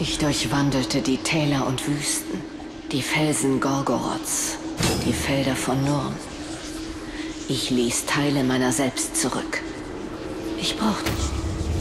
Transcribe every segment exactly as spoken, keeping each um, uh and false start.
Ich durchwandelte die Täler und Wüsten, die Felsen Gorgoroths, die Felder von Nurn. Ich ließ Teile meiner selbst zurück. Ich brauchte sie.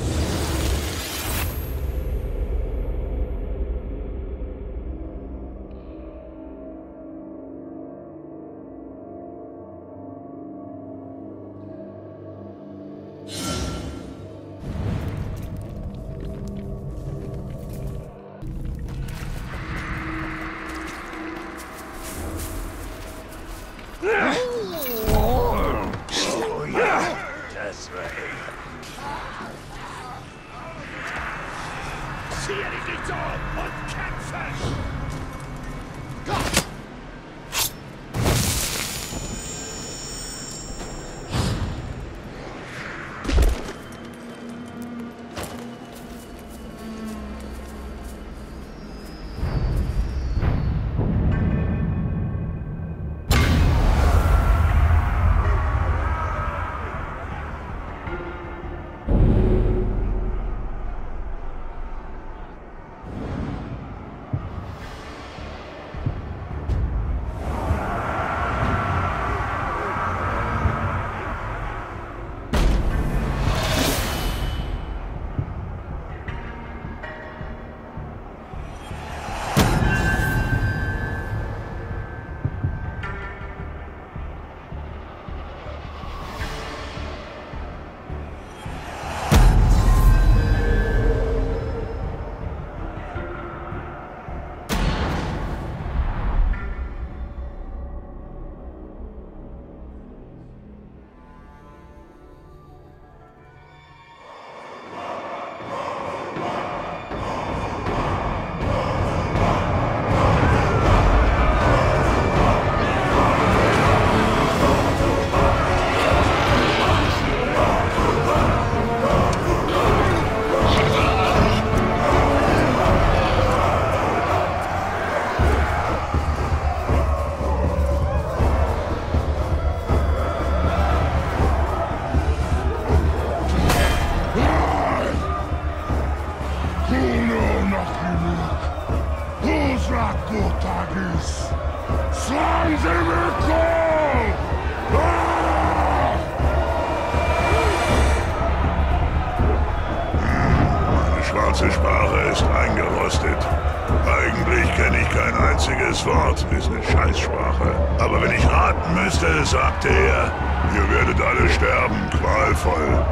Schwarze Sprache ist eingerostet. Eigentlich kenne ich kein einziges Wort, ist eine Scheißsprache. Aber wenn ich raten müsste, sagte er, ihr werdet alle sterben, qualvoll.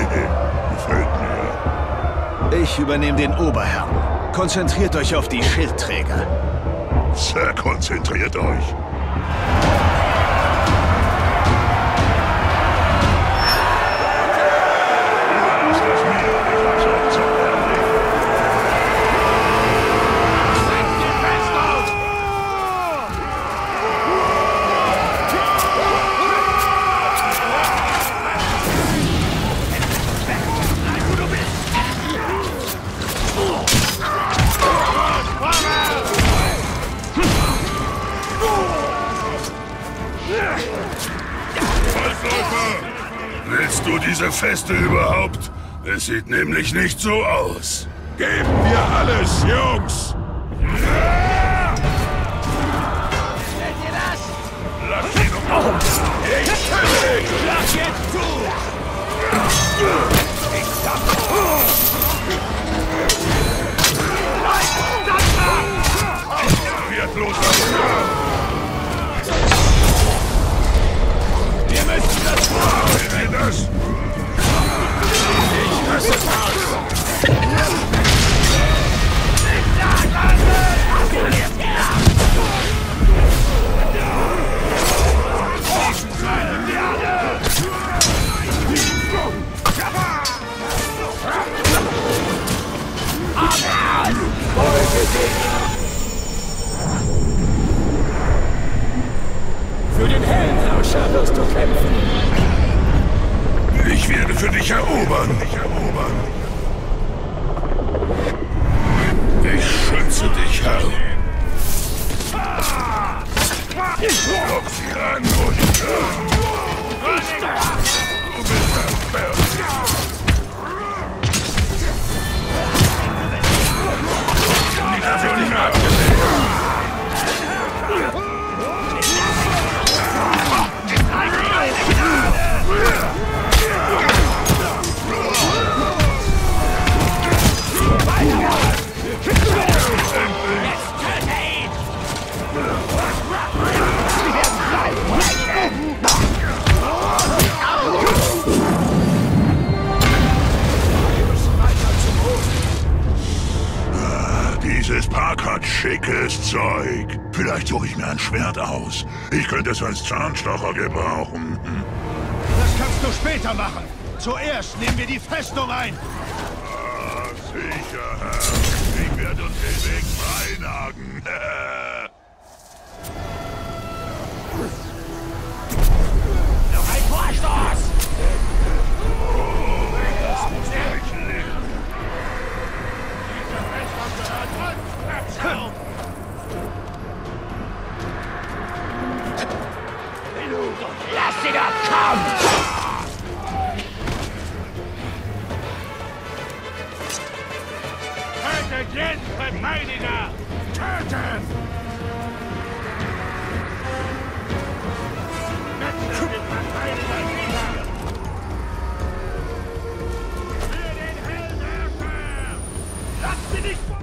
Gefällt mir. Ich übernehme den Oberherrn. Konzentriert euch auf die Schildträger. Sir, konzentriert euch. Willst du diese Feste überhaupt? Es sieht nämlich nicht so aus. Geben wir alles, Jungs! Seht ihr das? Lass ihn um! Ich töte dich! Lass jetzt zu! Ich sag... Wird los! Wir müssen das machen! Will ihr das? Ich hasse das! Für den Heldenherrscher wirst du kämpfen! Ich werde für dich erobern. Ich erobern. Ich schütze dich, Herr. Lock sie an und... Du bist erbärmlich. dickes Zeug. Vielleicht suche ich mir ein Schwert aus. Ich könnte es als Zahnstocher gebrauchen. Hm. Das kannst du später machen. Zuerst nehmen wir die Festung ein. Ah, sicher, Herr. Ich werde uns den Weg freinagen. Noch ein Vorstoß! Oh, das muss gleich leben. Lass sie doch kommen! Tötet jeden Verteidiger! Töten! Metze den Verteidiger nieder! Für den Heldenherrscher! Lasst sie nicht vor...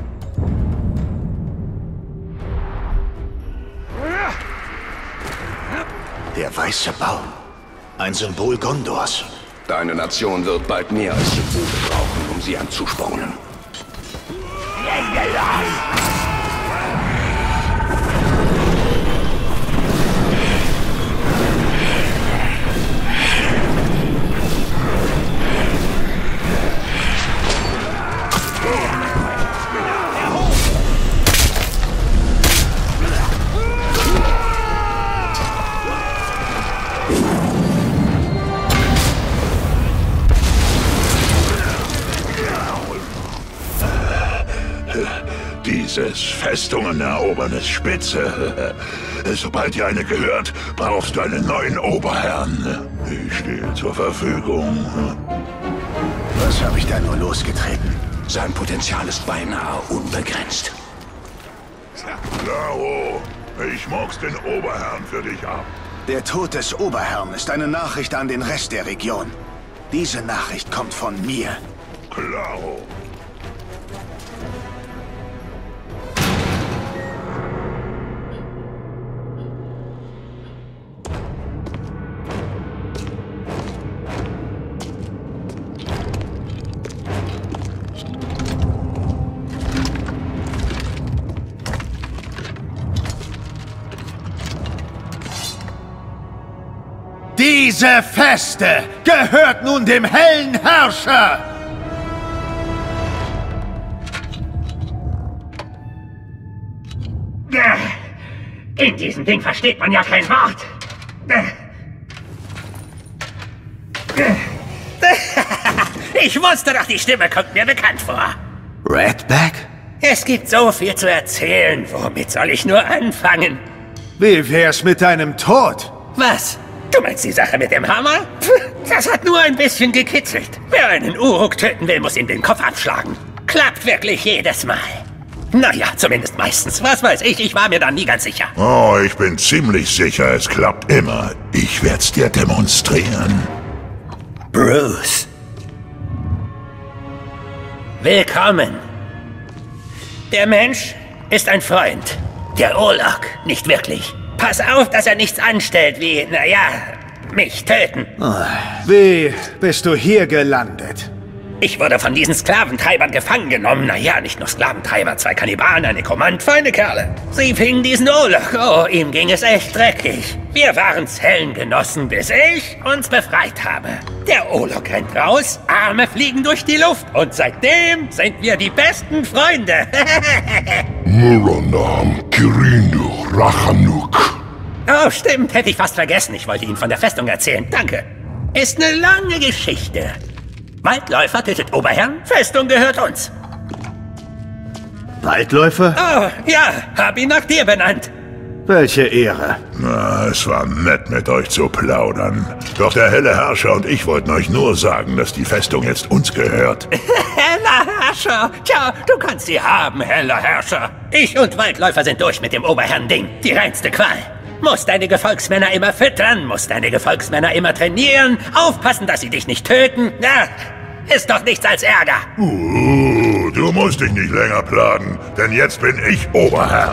Der weiße Baum. Ein Symbol Gondors. Deine Nation wird bald mehr als Symbole brauchen, um sie anzuspornen. Dieses Festungen erobern ist spitze. Sobald dir eine gehört, brauchst du einen neuen Oberherrn. Ich stehe zur Verfügung. Was habe ich da nur losgetreten? Sein Potenzial ist beinahe unbegrenzt. Klaro, ich murks den Oberherrn für dich ab. Der Tod des Oberherrn ist eine Nachricht an den Rest der Region. Diese Nachricht kommt von mir. Klaro. Diese Feste gehört nun dem hellen Herrscher! In diesem Ding versteht man ja kein Wort. Ich wusste doch, die Stimme kommt mir bekannt vor. Redback? Es gibt so viel zu erzählen. Womit soll ich nur anfangen? Wie wär's mit deinem Tod? Was? Du meinst die Sache mit dem Hammer? Pff, das hat nur ein bisschen gekitzelt. Wer einen Uruk töten will, muss ihm den Kopf abschlagen. Klappt wirklich jedes Mal. Naja, zumindest meistens. Was weiß ich, ich war mir da nie ganz sicher. Oh, ich bin ziemlich sicher, es klappt immer. Ich werd's dir demonstrieren. Bruce. Willkommen. Der Mensch ist ein Freund. Der Uruk nicht wirklich. Pass auf, dass er nichts anstellt wie, naja, mich töten. Wie bist du hier gelandet? Ich wurde von diesen Sklaventreibern gefangen genommen. Naja, nicht nur Sklaventreiber, zwei Kannibalen, eine Kommand, feine Kerle. Sie fingen diesen Uruk. Oh, ihm ging es echt dreckig. Wir waren Zellengenossen, bis ich uns befreit habe. Der Uruk rennt raus, Arme fliegen durch die Luft. Und seitdem sind wir die besten Freunde. Muranam Kirindu Rachanuk. Oh, stimmt, hätte ich fast vergessen. Ich wollte Ihnen von der Festung erzählen. Danke. Ist eine lange Geschichte. Waldläufer tötet Oberherrn, Festung gehört uns. Waldläufer? Oh, ja, hab ihn nach dir benannt. Welche Ehre. Na, es war nett, mit euch zu plaudern. Doch der helle Herrscher und ich wollten euch nur sagen, dass die Festung jetzt uns gehört. Heller Herrscher! Tja, du kannst sie haben, heller Herrscher. Ich und Waldläufer sind durch mit dem Oberherrn-Ding. Die reinste Qual. Musst deine Gefolgsmänner immer füttern, musst deine Gefolgsmänner immer trainieren, aufpassen, dass sie dich nicht töten. Na, ist doch nichts als Ärger. Uh, du musst dich nicht länger plagen, denn jetzt bin ich Oberherr.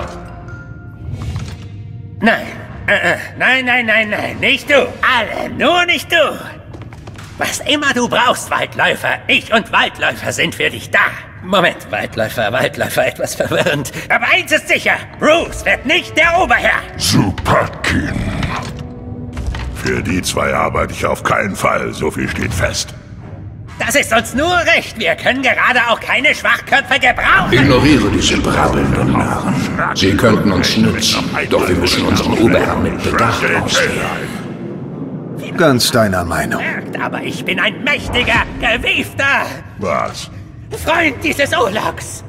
Nein, äh, äh, nein, nein, nein, nein, nicht du. Alle, nur nicht du. Was immer du brauchst, Waldläufer, ich und Waldläufer sind für dich da. Moment, Waldläufer, Waldläufer, etwas verwirrend. Aber eins ist sicher, Bruce wird nicht der Oberherr. Supakin. Für die zwei arbeite ich auf keinen Fall, so viel steht fest. Das ist uns nur recht. Wir können gerade auch keine Schwachköpfe gebrauchen. Ignoriere diese brabbelnden Narren. Sie könnten uns nützen, doch wir müssen unseren Oberherrn mit Bedacht auswählen. Ganz deiner Meinung. Aber ich bin ein mächtiger, gewiefter Was? Freund dieses Urlogs.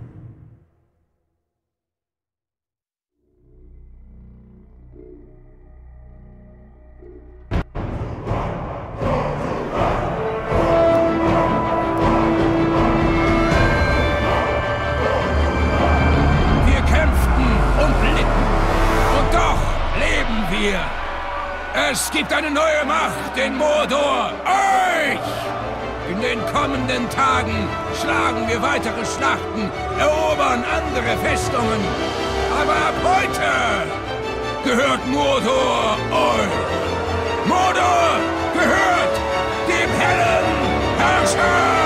Es gibt eine neue Macht in Mordor, euch! In den kommenden Tagen schlagen wir weitere Schlachten, erobern andere Festungen. Aber ab heute gehört Mordor euch. Mordor gehört dem hellen Herrscher!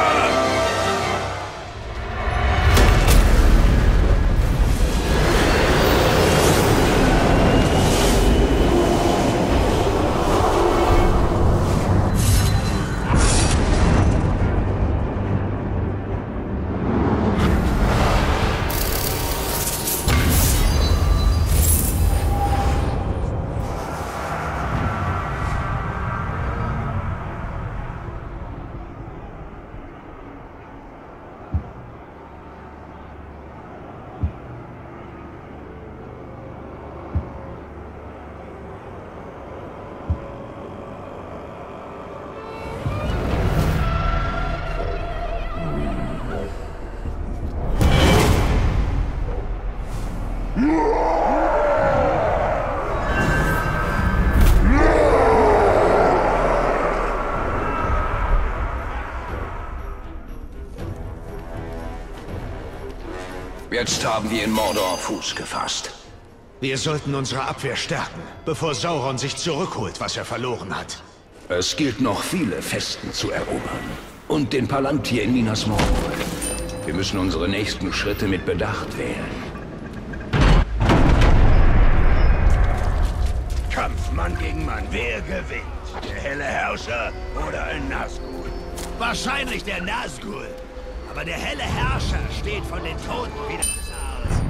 Jetzt haben wir in Mordor Fuß gefasst. Wir sollten unsere Abwehr stärken, bevor Sauron sich zurückholt, was er verloren hat. Es gilt noch viele Festen zu erobern. Und den Palantir in Minas Morgul. Wir müssen unsere nächsten Schritte mit Bedacht wählen. Kampf Mann gegen Mann. Wer gewinnt? Der helle Herrscher oder ein Nazgul? Wahrscheinlich der Nazgul. Aber der helle Herrscher steht von den Toten wieder aus.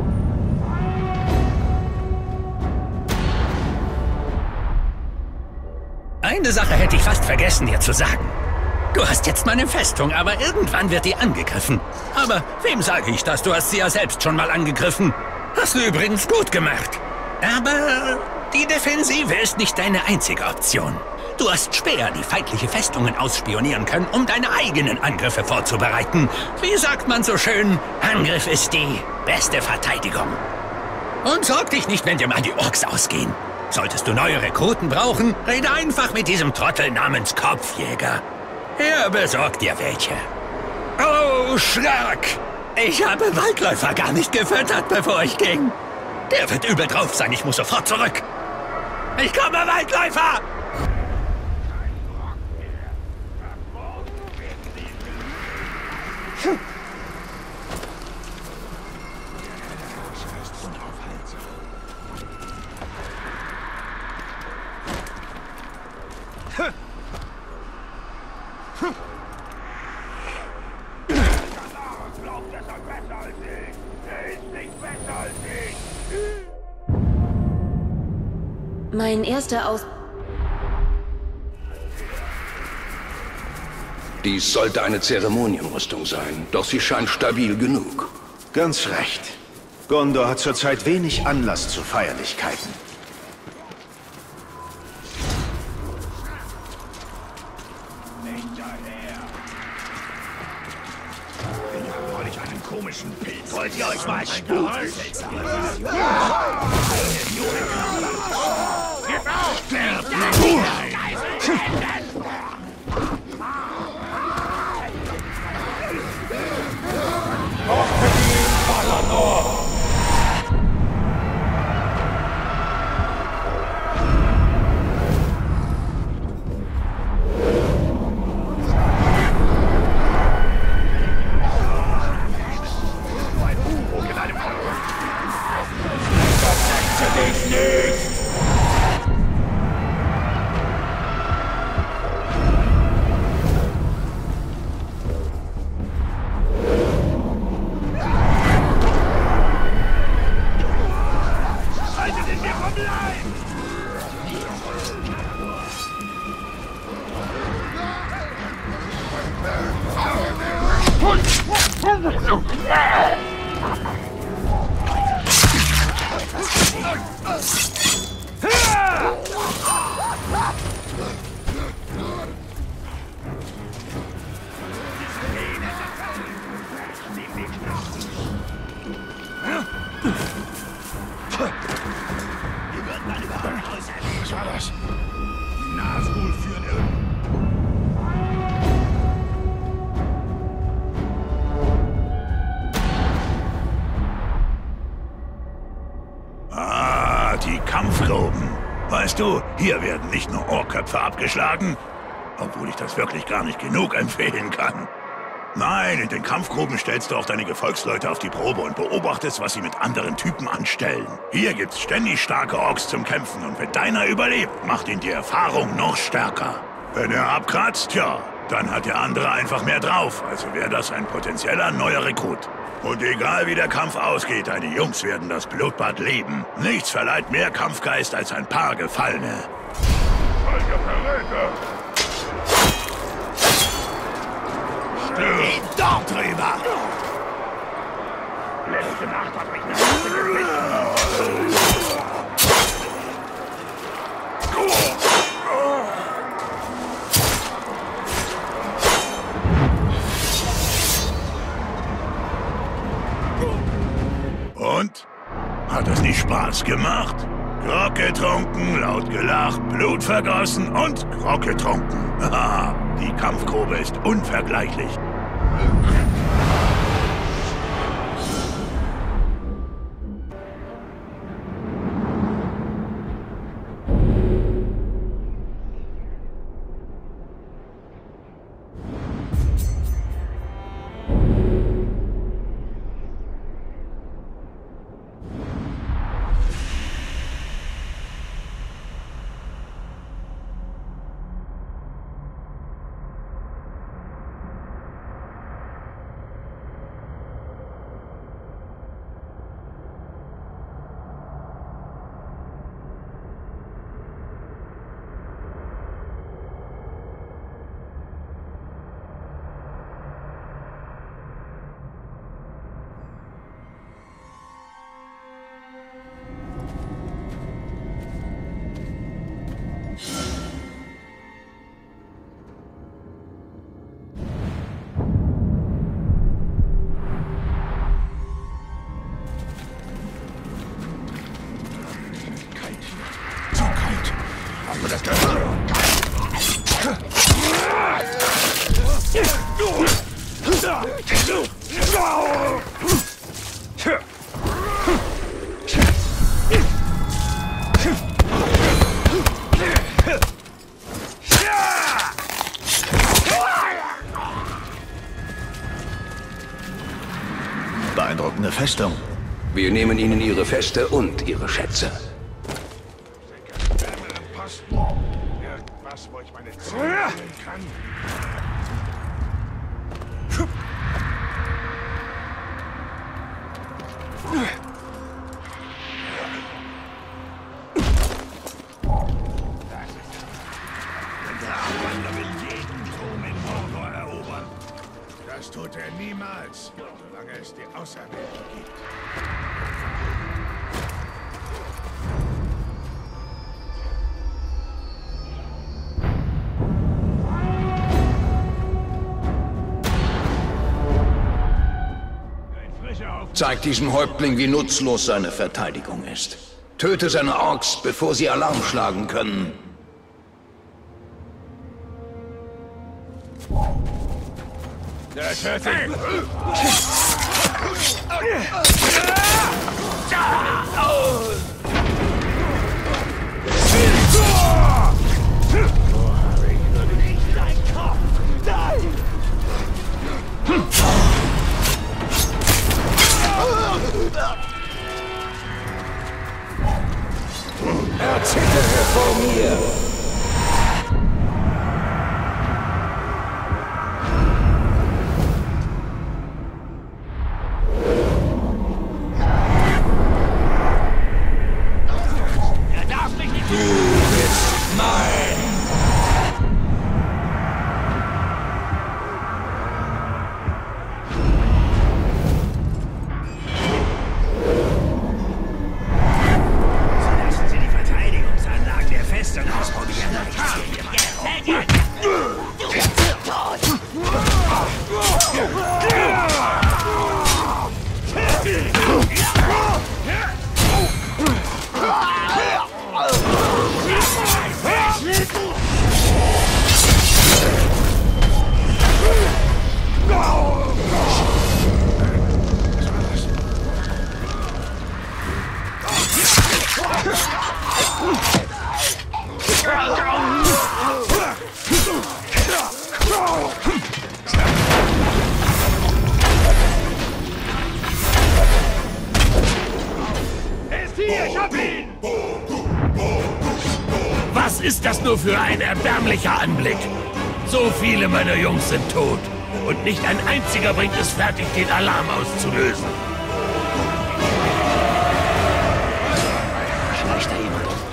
Eine Sache hätte ich fast vergessen, dir zu sagen. Du hast jetzt meine Festung, aber irgendwann wird die angegriffen. Aber wem sage ich das? Du hast sie ja selbst schon mal angegriffen. Hast du übrigens gut gemacht. Aber die Defensive ist nicht deine einzige Option. Du hast Speer, die feindliche Festungen ausspionieren können, um deine eigenen Angriffe vorzubereiten. Wie sagt man so schön, Angriff ist die beste Verteidigung. Und sorg dich nicht, wenn dir mal die Orks ausgehen. Solltest du neue Rekruten brauchen, rede einfach mit diesem Trottel namens Kopfjäger. Er besorgt dir welche. Oh, Schrack! Ich habe Waldläufer gar nicht gefüttert, bevor ich ging. Der wird übel drauf sein, ich muss sofort zurück. Ich komme, Waldläufer! Mein erster Aus... Dies sollte eine Zeremonienrüstung sein, doch sie scheint stabil genug. Ganz recht. Gondor hat zurzeit wenig Anlass zu Feierlichkeiten. Wollt ihr euch mal sputen? Was war das? Die Nazgul führen irgend... Ah, die Kampfgruben. Weißt du, hier werden nicht nur Ohrköpfe abgeschlagen, obwohl ich das wirklich gar nicht genug empfehlen kann. Nein, in den Kampfgruben stellst du auch deine Gefolgsleute auf die Probe und beobachtest, was sie mit anderen Typen anstellen. Hier gibt's ständig starke Orks zum Kämpfen und wenn deiner überlebt, macht ihn die Erfahrung noch stärker. Wenn er abkratzt, ja, dann hat der andere einfach mehr drauf, also wäre das ein potenzieller neuer Rekrut. Und egal wie der Kampf ausgeht, deine Jungs werden das Blutbad leben. Nichts verleiht mehr Kampfgeist als ein paar Gefallene. Alter Verräter! Geht dort drüber! Letzte Nacht hat mich eine Hexe gebissen. Und? Hat es nicht Spaß gemacht? Grog getrunken, laut gelacht, Blut vergossen und Grog getrunken. Haha, die Kampfgrube ist unvergleichlich. Beeindruckende Festung. Wir nehmen Ihnen Ihre Feste und Ihre Schätze. Irgendwas, wo ich meine Zähne holen kann. Der Abwanderer will jeden Turm in Mordor erobern. Das tut er niemals, solange es die Auserwählten gibt. Zeig diesem Häuptling, wie nutzlos seine Verteidigung ist. Töte seine Orks, bevor sie Alarm schlagen können. Erzittert vor mir! ist das nur für ein erbärmlicher Anblick? So viele meiner Jungs sind tot. Und nicht ein einziger bringt es fertig, den Alarm auszulösen. Schleicht da jemand um?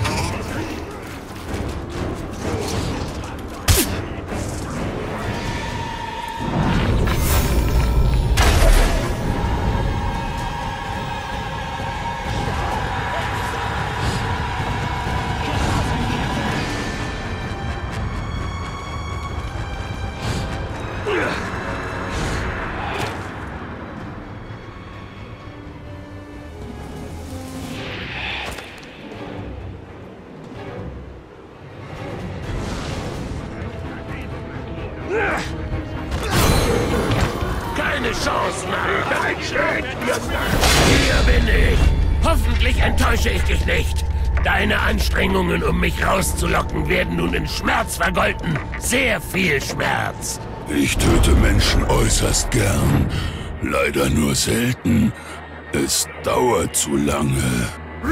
Keine Chance, Mann! Hier bin ich! Hoffentlich enttäusche ich dich nicht! Deine Anstrengungen, um mich rauszulocken, werden nun in Schmerz vergolten. Sehr viel Schmerz. Ich töte Menschen äußerst gern. Leider nur selten. Es dauert zu lange.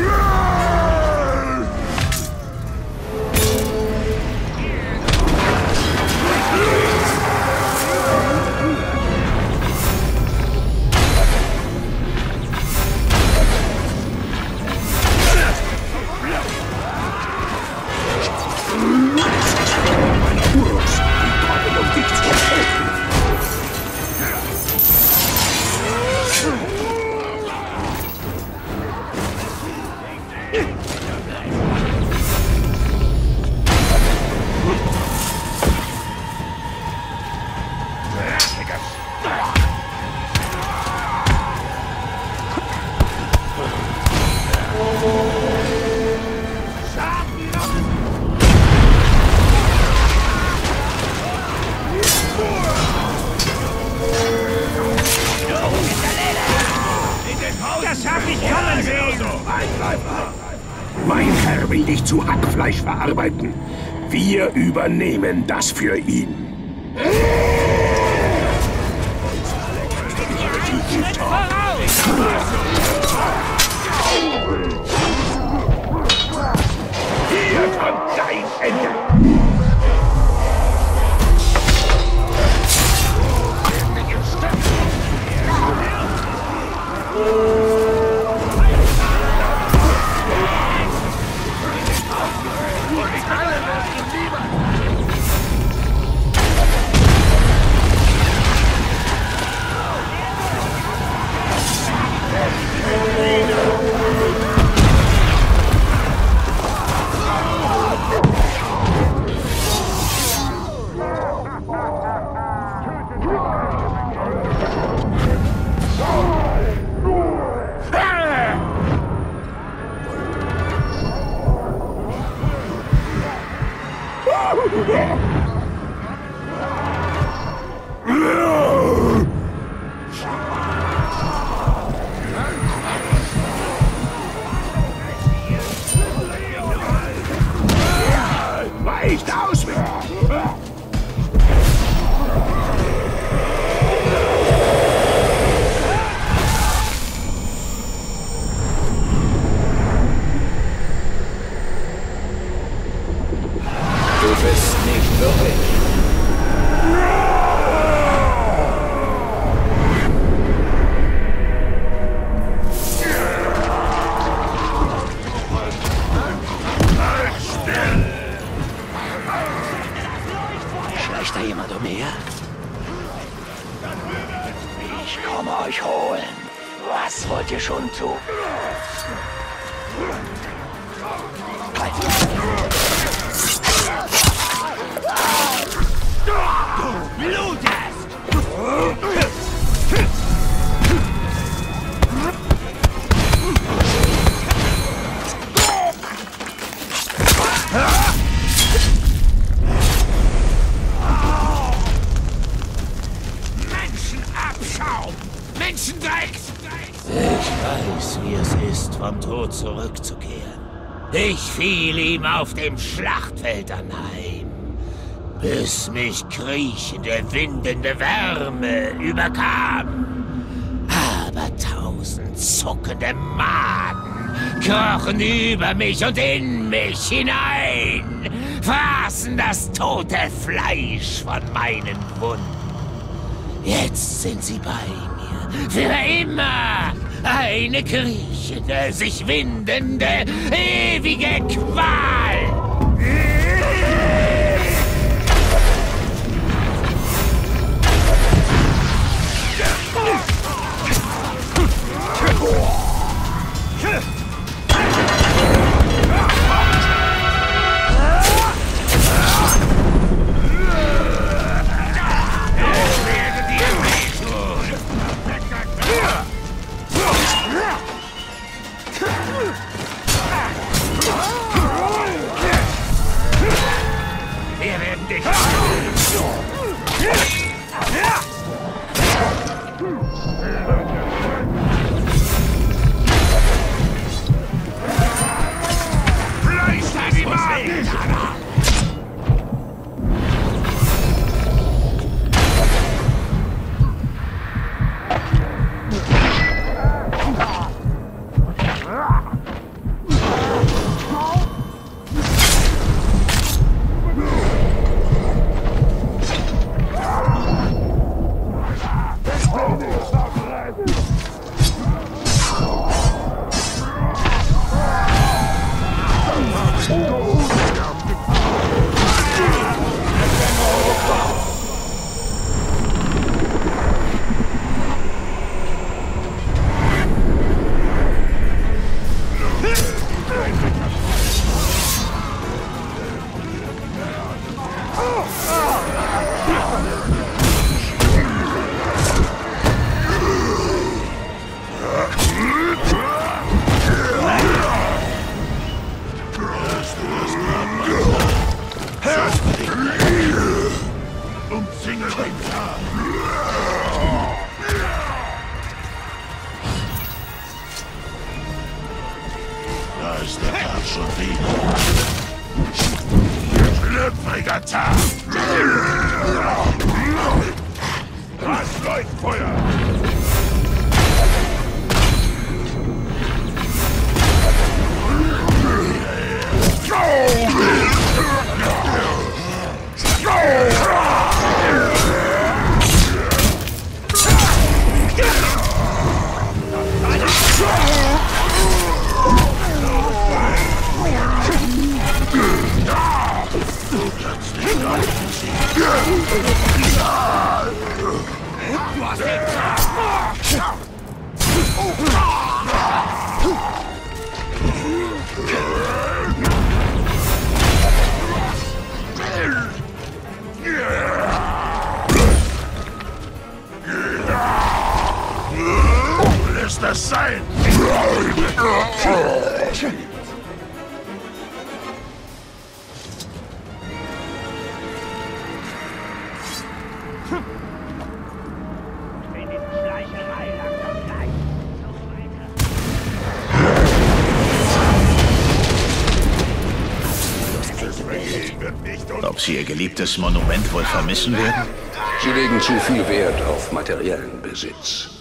Das hab ich kommen sehen! Mein Herr will dich zu Hackfleisch verarbeiten. Wir übernehmen das für ihn. Hier kommt dein Ende. Weicht aus mit! Du bist nicht würdig. Schleicht da jemand umher? Ich komme euch holen. Was wollt ihr schon tun? Menschenabschaum! Menschendreck! Ich weiß, wie es ist, vom Tod zurückzukehren. Ich fiel ihm auf dem Schlachtfeld anheim, bis mich kriechende, windende Wärme überkam. Aber tausend zuckende Maden krochen über mich und in mich hinein, fraßen das tote Fleisch von meinen Wunden. Jetzt sind sie bei mir, für immer. Eine kriechende, sich windende, ewige Qual. Wir werden dich... Da ist der Tag schon wieder. Schlüpfriger Tag! Was läuft Feuer? Lässt das sein? Ob sie ihr geliebtes Monument wohl vermissen werden? Sie legen zu viel Wert auf materiellen Besitz.